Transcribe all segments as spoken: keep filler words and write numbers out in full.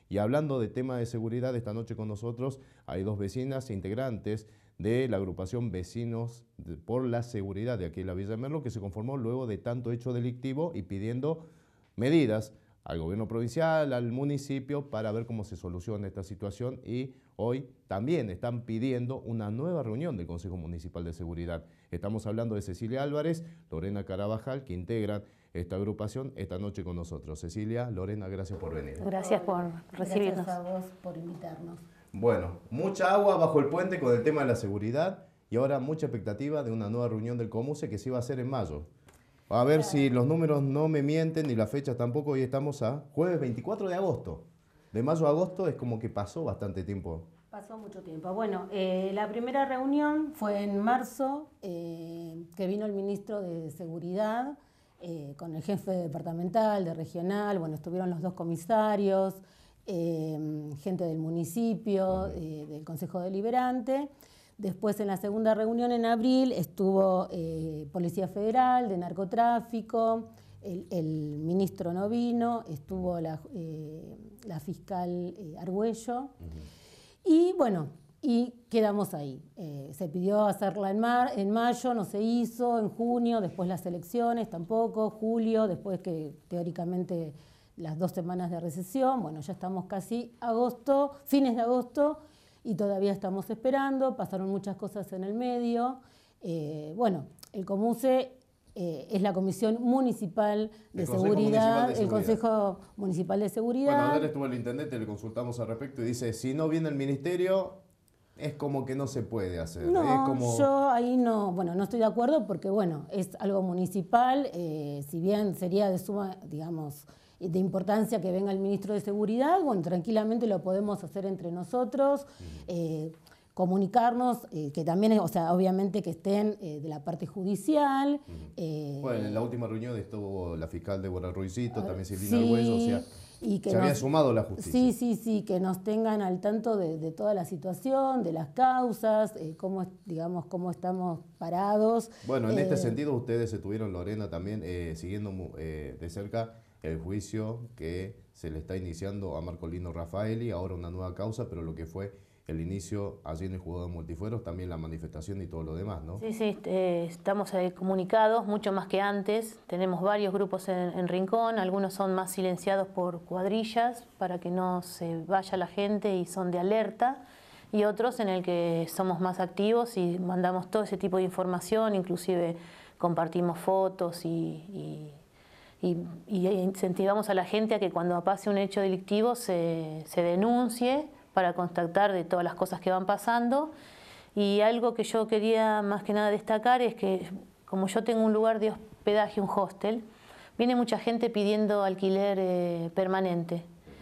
Y hablando de tema de seguridad, esta noche con nosotros hay dos vecinas integrantes de la agrupación Vecinos por la Seguridad de aquí en la Villa de Merlo, que se conformó luego de tanto hecho delictivo y pidiendo medidas al gobierno provincial, al municipio, para ver cómo se soluciona esta situación, y hoy también están pidiendo una nueva reunión del Consejo Municipal de Seguridad. Estamos hablando de Cecilia Álvarez, Lorena Carabajal, que integran esta agrupación esta noche con nosotros. Cecilia, Lorena, gracias por venir. Gracias por recibirnos. Gracias a vos por invitarnos. Bueno, mucha agua bajo el puente con el tema de la seguridad y ahora mucha expectativa de una nueva reunión del Comuse que se iba a hacer en mayo. A ver si los números no me mienten ni las fechas tampoco. Hoy estamos a jueves veinticuatro de agosto. De mayo a agosto es como que pasó bastante tiempo. Pasó mucho tiempo. Bueno, eh, la primera reunión fue en marzo, eh, que vino el ministro de Seguridad eh, con el jefe departamental, de regional. Bueno, estuvieron los dos comisarios, eh, gente del municipio, eh, del Consejo Deliberante. Después, en la segunda reunión en abril, estuvo eh, Policía Federal, de Narcotráfico, el, el ministro no vino, estuvo la, eh, la fiscal eh, Argüello. Uh-huh. Y bueno, y quedamos ahí. Eh, se pidió hacerla en, mar, en mayo, no se hizo, en junio, después las elecciones tampoco, julio, después que teóricamente las dos semanas de recesión. Bueno, ya estamos casi agosto, fines de agosto, y todavía estamos esperando. Pasaron muchas cosas en el medio. Eh, bueno, el Comuse eh, es la Comisión Municipal de el Seguridad, Municipal de Seguridad, el Consejo Municipal de Seguridad. Bueno, ayer estuvo el intendente, le consultamos al respecto y dice, si no viene el ministerio, es como que no se puede hacer. No, es como... yo ahí no, bueno, no estoy de acuerdo porque, bueno, es algo municipal, eh, si bien sería de suma, digamos, de importancia que venga el ministro de Seguridad, bueno, tranquilamente lo podemos hacer entre nosotros, uh-huh. eh, comunicarnos, eh, que también, o sea, obviamente que estén eh, de la parte judicial. Uh-huh. eh, bueno, en la última reunión estuvo la fiscal Débora Ruizito, también Silvina sí, Argüello, o sea, y que se nos, había sumado la justicia. Sí, sí, sí, que nos tengan al tanto de, de toda la situación, de las causas, eh, cómo, digamos, cómo estamos parados. Bueno, en eh, este sentido ustedes estuvieron, Lorena, también eh, siguiendo eh, de cerca el juicio que se le está iniciando a Marcolino Raffaelli, ahora una nueva causa, pero lo que fue el inicio allí en el juzgado de Multifueros, también la manifestación y todo lo demás, ¿no? Sí, sí, eh, estamos eh, comunicados mucho más que antes. Tenemos varios grupos en, en Rincón, algunos son más silenciados por cuadrillas para que no se vaya la gente y son de alerta, y otros en el que somos más activos y mandamos todo ese tipo de información, inclusive compartimos fotos y... y Y, y incentivamos a la gente a que cuando pase un hecho delictivo se, se denuncie para constatar de todas las cosas que van pasando. Y algo que yo quería más que nada destacar es que, como yo tengo un lugar de hospedaje, un hostel, viene mucha gente pidiendo alquiler eh, permanente.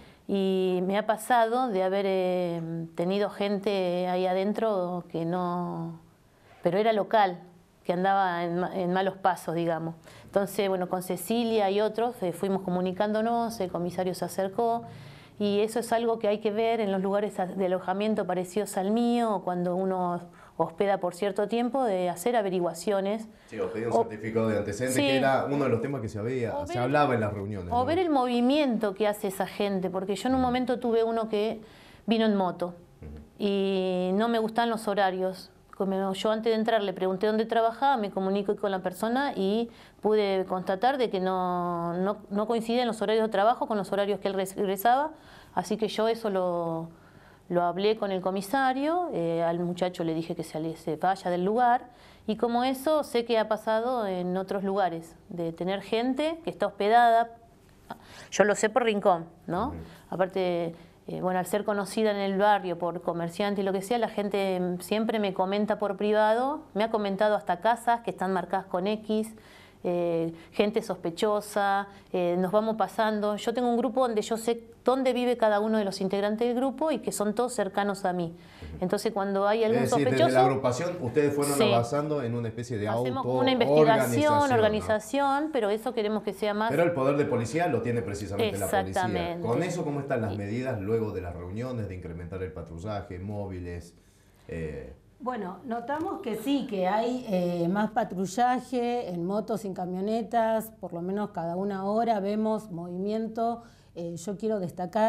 Y me ha pasado de haber eh, tenido gente ahí adentro que no... pero era local, que andaba en, en malos pasos, digamos. Entonces, bueno, con Cecilia y otros eh, fuimos comunicándonos, el comisario se acercó, y eso es algo que hay que ver en los lugares de alojamiento parecidos al mío, o cuando uno hospeda por cierto tiempo, de hacer averiguaciones. Sí, o pedir un o, certificado de antecedentes, sí, que era uno de los temas que se, había, se ver, hablaba en las reuniones. O ¿no? ver el movimiento que hace esa gente, porque yo en un momento tuve uno que vino en moto, uh-huh. y no me gustan los horarios. Yo antes de entrar le pregunté dónde trabajaba, me comuniqué con la persona y pude constatar de que no, no, no coincidían los horarios de trabajo con los horarios que él regresaba, así que yo eso lo, lo hablé con el comisario, eh, al muchacho le dije que se, se vaya del lugar, y como eso sé que ha pasado en otros lugares, de tener gente que está hospedada, yo lo sé por Rincón, ¿no? Uh-huh. Aparte... Eh, bueno, al ser conocida en el barrio por comerciante y lo que sea, la gente siempre me comenta por privado, me ha comentado hasta casas que están marcadas con X, eh, gente sospechosa, eh, nos vamos pasando. Yo tengo un grupo donde yo sé dónde vive cada uno de los integrantes del grupo y que son todos cercanos a mí. Entonces, cuando hay algún es decir, sospechoso... Desde la agrupación, ustedes fueron sí, avanzando en una especie de hacemos auto una investigación, organización, organización ¿no? Pero eso queremos que sea más... Pero el poder de policía lo tiene precisamente la policía. Exactamente. Con eso, ¿cómo están las medidas luego de las reuniones, de incrementar el patrullaje, móviles? Eh... Bueno, notamos que sí, que hay eh, más patrullaje en motos y en camionetas, por lo menos cada una hora vemos movimiento. Eh, yo quiero destacar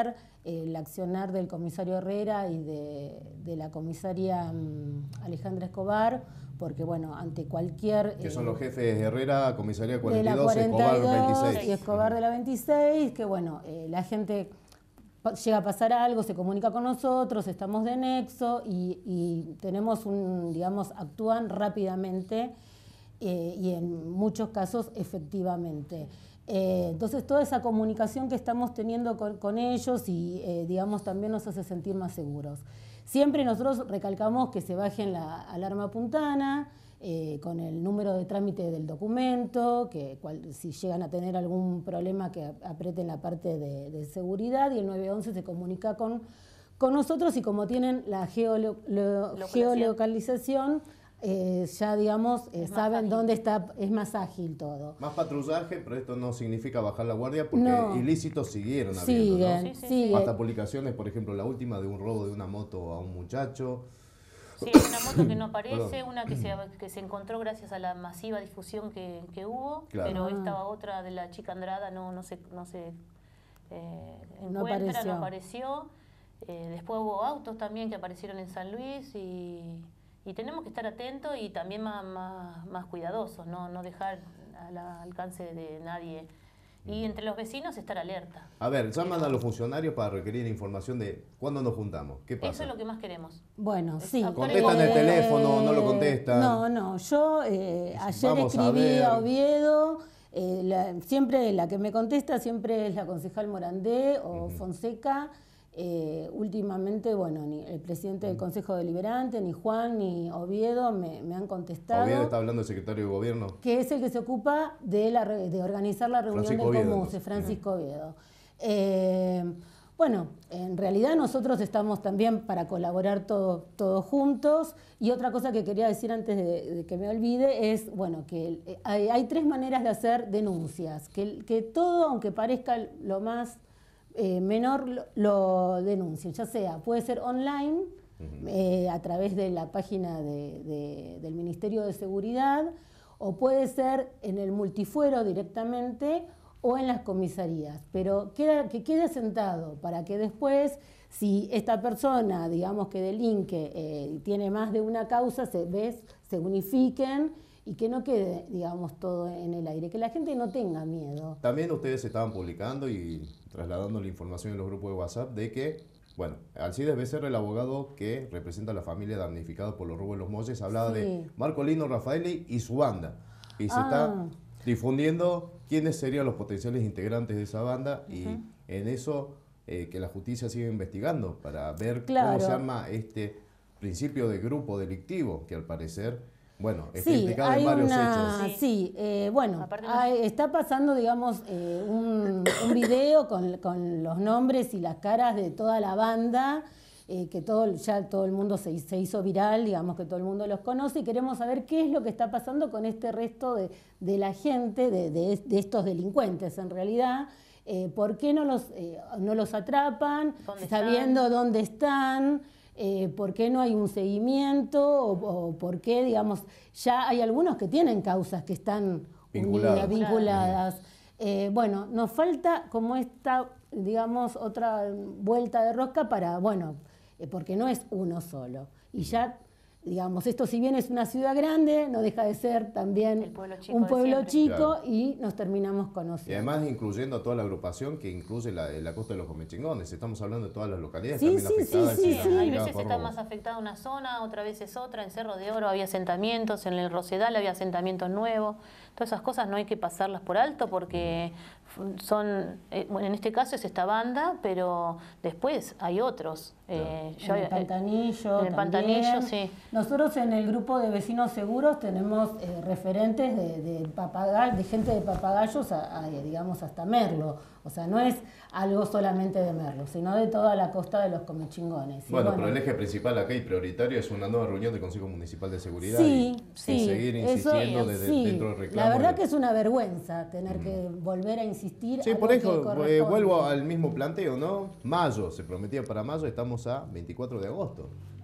el accionar del comisario Herrera y de, de la comisaria um, Alejandra Escobar, porque bueno, ante cualquier... Que eh, son los jefes Herrera, comisaría cuarenta y dos, de la cuarenta y dos Escobar veintiséis. y Escobar de la veintiséis, que bueno, eh, la gente llega a pasar algo, se comunica con nosotros, estamos de nexo y, y tenemos un, digamos, actúan rápidamente eh, y en muchos casos efectivamente. Eh, entonces toda esa comunicación que estamos teniendo con, con ellos y eh, digamos también nos hace sentir más seguros. Siempre nosotros recalcamos que se bajen la alarma puntana, eh, con el número de trámite del documento, que cual, si llegan a tener algún problema que aprieten la parte de, de seguridad, y el nueve once se comunica con, con nosotros, y como tienen la geolo, lo, geolocalización, eh, ya digamos eh, saben ágil. Dónde está, es más ágil todo. Más patrullaje, pero esto no significa bajar la guardia porque no. ilícitos siguieron habiendo, siguen, ¿no? sí, sí, siguen. Hasta publicaciones, por ejemplo, la última de un robo de una moto a un muchacho. Sí, hay una moto que no aparece, una que se, que se encontró gracias a la masiva difusión que, que hubo, claro. Pero esta otra de la chica Andrada no, no se, no se eh, no encuentra, apareció. no apareció. Eh, después hubo autos también que aparecieron en San Luis y, y tenemos que estar atentos y también más, más, más cuidadosos, no, no dejar al alcance de nadie. Y entre los vecinos estar alerta. A ver, llaman a los funcionarios para requerir información de cuándo nos juntamos. ¿Qué pasa? Eso es lo que más queremos. Bueno, sí. ¿Contestan el teléfono? ¿No lo contestan? No, no. Yo eh, ayer Vamos escribí a, a Oviedo. Eh, la, siempre la que me contesta siempre es la concejal Morandé o uh-huh. Fonseca. Eh, últimamente, bueno, ni el presidente del Consejo Deliberante, ni Juan, ni Oviedo me, me han contestado. Oviedo está hablando del secretario de Gobierno. Que es el que se ocupa de, la, de organizar la reunión Francisco del Oviedo, Comuse, Francisco uh-huh. Oviedo. Eh, bueno, en realidad nosotros estamos también para colaborar todos todo juntos. Y otra cosa que quería decir antes de, de que me olvide es, bueno, que hay, hay tres maneras de hacer denuncias. Que, que todo, aunque parezca lo más... Eh, menor lo, lo denuncien, ya sea, puede ser online, uh-huh. eh, a través de la página de, de, del Ministerio de Seguridad, o puede ser en el multifuero directamente o en las comisarías, pero queda, que quede sentado para que después, si esta persona, digamos que delinque, eh, tiene más de una causa, se, ves, se unifiquen y que no quede, digamos, todo en el aire, que la gente no tenga miedo. También ustedes estaban publicando y trasladando la información en los grupos de WhatsApp de que, bueno, Alcides Becerra, el abogado que representa a la familia damnificada por los robos de los Molles, hablaba sí. de Marco Lino Raffaelli y su banda. Y se ah. está difundiendo quiénes serían los potenciales integrantes de esa banda uh-huh. y en eso eh, que la justicia siga investigando para ver claro. cómo se arma este principio de grupo delictivo que al parecer... Bueno, está sí, implicado hay en varios una, hechos. Sí, eh, bueno, hay, está pasando, digamos, eh, un, un video con, con los nombres y las caras de toda la banda, eh, que todo, ya todo el mundo se, se hizo viral, digamos que todo el mundo los conoce, y queremos saber qué es lo que está pasando con este resto de, de la gente, de, de, de estos delincuentes en realidad. Eh, ¿Por qué no los, eh, no los atrapan? ¿Dónde sabiendo están? dónde están? Eh, ¿Por qué no hay un seguimiento? O, o por qué, digamos, ya hay algunos que tienen causas que están vinculadas. Unidas, vinculadas. Eh, bueno, nos falta como esta, digamos, otra vuelta de rosca para, bueno, eh, porque no es uno solo. Y ya, digamos, esto si bien es una ciudad grande, no deja de ser también pueblo un pueblo chico claro. y nos terminamos conociendo. Y además incluyendo a toda la agrupación que incluye la, la costa de los Comechingones. Estamos hablando de todas las localidades sí, también sí, afectadas. Sí, sí, sí. Hay veces está más afectada una zona, otra vez es otra. En Cerro de Oro había asentamientos, en el Rosedal había asentamientos nuevos. Todas esas cosas no hay que pasarlas por alto porque son, eh, bueno, en este caso es esta banda, pero después hay otros. Eh, yo, en el Pantanillo En el Pantanillo, sí. Nosotros en el grupo de vecinos seguros tenemos eh, referentes de, de, papagay, de gente de Papagayos, a, a, digamos, hasta Merlo. O sea, no es algo solamente de Merlo, sino de toda la costa de los Comechingones. Bueno, bueno, pero el eje principal acá y prioritario es una nueva reunión del Consejo Municipal de Seguridad sí, y, sí, y seguir insistiendo eso, desde sí. dentro del reclamo. La verdad de... que es una vergüenza tener mm. que volver a insistir. Sí, por eso eh, vuelvo al mismo planteo, ¿no? Mayo, se prometía para mayo, estamos a veinticuatro de agosto.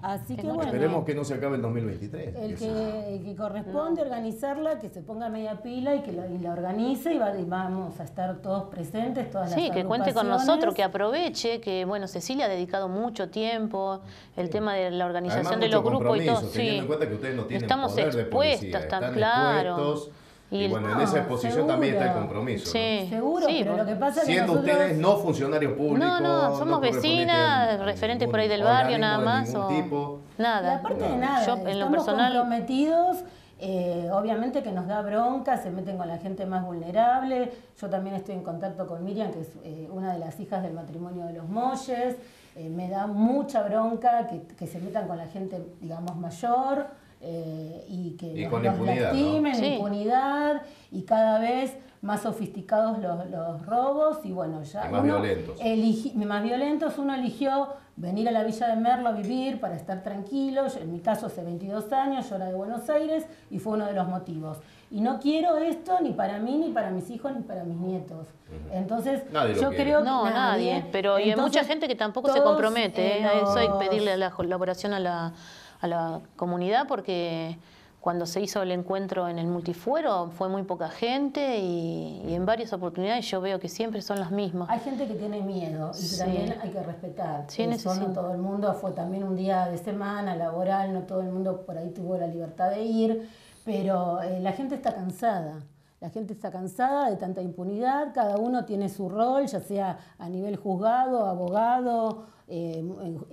Así Es que mucho bueno, Esperemos que no se acabe el dos mil veintitrés. el que que, el que corresponde No. organizarla, que se ponga media pila y que lo, y la organice y, va- y vamos a estar todos presentes, todas las Sí, que cuente con agrupaciones. nosotros, que aproveche, que bueno, Cecilia ha dedicado mucho tiempo, el tema de la organización Además, de los mucho grupos y todo. compromiso, teniendo Sí. en cuenta que ustedes no tienen Estamos poder de policía, expuestas, tan están claro. expuestos. Y, Y el- bueno, en No, esa exposición seguro. también está el compromiso. Sí. Seguro, Sí, pero por- lo que pasa es que Siendo nosotros... ustedes no funcionarios públicos. No, no, somos vecinas, referentes por ahí del barrio nada más. Ningún o tipo. Nada. Y aparte de Claro. nada, Yo, en lo estamos personal, comprometidos, eh, obviamente que nos da bronca, se meten con la gente más vulnerable. Yo también estoy en contacto con Miriam, que es eh, una de las hijas del matrimonio de los Molles. Eh, me da mucha bronca que, que se metan con la gente, digamos, mayor eh, y que Y los, con los impunidad, ¿no? lastimen, Sí. impunidad, y cada vez más sofisticados los, los robos y bueno, ya Y más uno violentos. eligi- más violentos, uno eligió venir a la Villa de Merlo a vivir para estar tranquilo. Yo, en mi caso hace veintidós años, yo era de Buenos Aires y fue uno de los motivos. Y no quiero esto ni para mí, ni para mis hijos, ni para mis nietos. Entonces, Nadie lo yo quiere. creo que no, nadie. Pero y hay Entonces, mucha gente que tampoco se todos, compromete. eh, ¿eh? A eso hay que los- pedirle la colaboración a la, a la comunidad porque cuando se hizo el encuentro en el multifuero fue muy poca gente y, y en varias oportunidades yo veo que siempre son las mismas. Hay gente que tiene miedo y que Sí. también hay que respetar. Sí, Eso necesito. no todo el mundo, fue también un día de semana laboral, no todo el mundo por ahí tuvo la libertad de ir, pero eh, la gente está cansada. La gente está cansada de tanta impunidad, cada uno tiene su rol, ya sea a nivel juzgado, abogado, eh,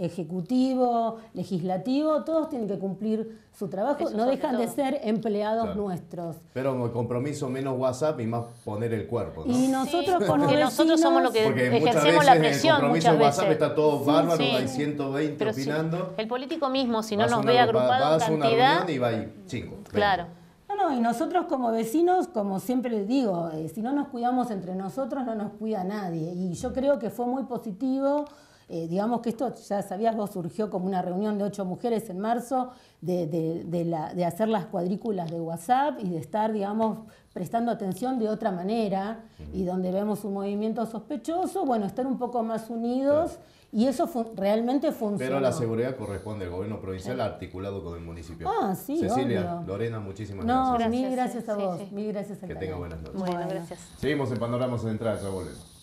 ejecutivo, legislativo, todos tienen que cumplir su trabajo, Eso no sobre dejan de todo. ser empleados Claro. nuestros. Pero con compromiso menos WhatsApp y más poner el cuerpo, ¿no? Y nosotros como porque nosotros somos los que Porque muchas ejercemos veces la en presión el compromiso muchas de WhatsApp veces. está todo bárbaro, sí. hay ciento veinte Pero sí, opinando. el político mismo, si no Vas a nos una ve agrupa- agrupados vas a en una cantidad, reunión y va ahí cinco. veinte. claro. No, no, y nosotros como vecinos, como siempre les digo, eh, si no nos cuidamos entre nosotros, no nos cuida nadie. Y yo creo que fue muy positivo, eh, digamos que esto, ya sabías vos, surgió como una reunión de ocho mujeres en marzo, de, de, de, la, de hacer las cuadrículas de WhatsApp y de estar, digamos, prestando atención de otra manera, y donde vemos un movimiento sospechoso, bueno, estar un poco más unidos, Claro. y eso fu- realmente funcionó. Pero la seguridad corresponde al gobierno provincial articulado con el municipio. Ah, sí, Cecilia, obvio. Lorena, muchísimas No, gracias. mil Gracias, gracias a sí, vos, sí. mil gracias al Que canal. tenga buenas noches. Bueno, Bueno. gracias. Seguimos en Panorama Central, ya volvemos.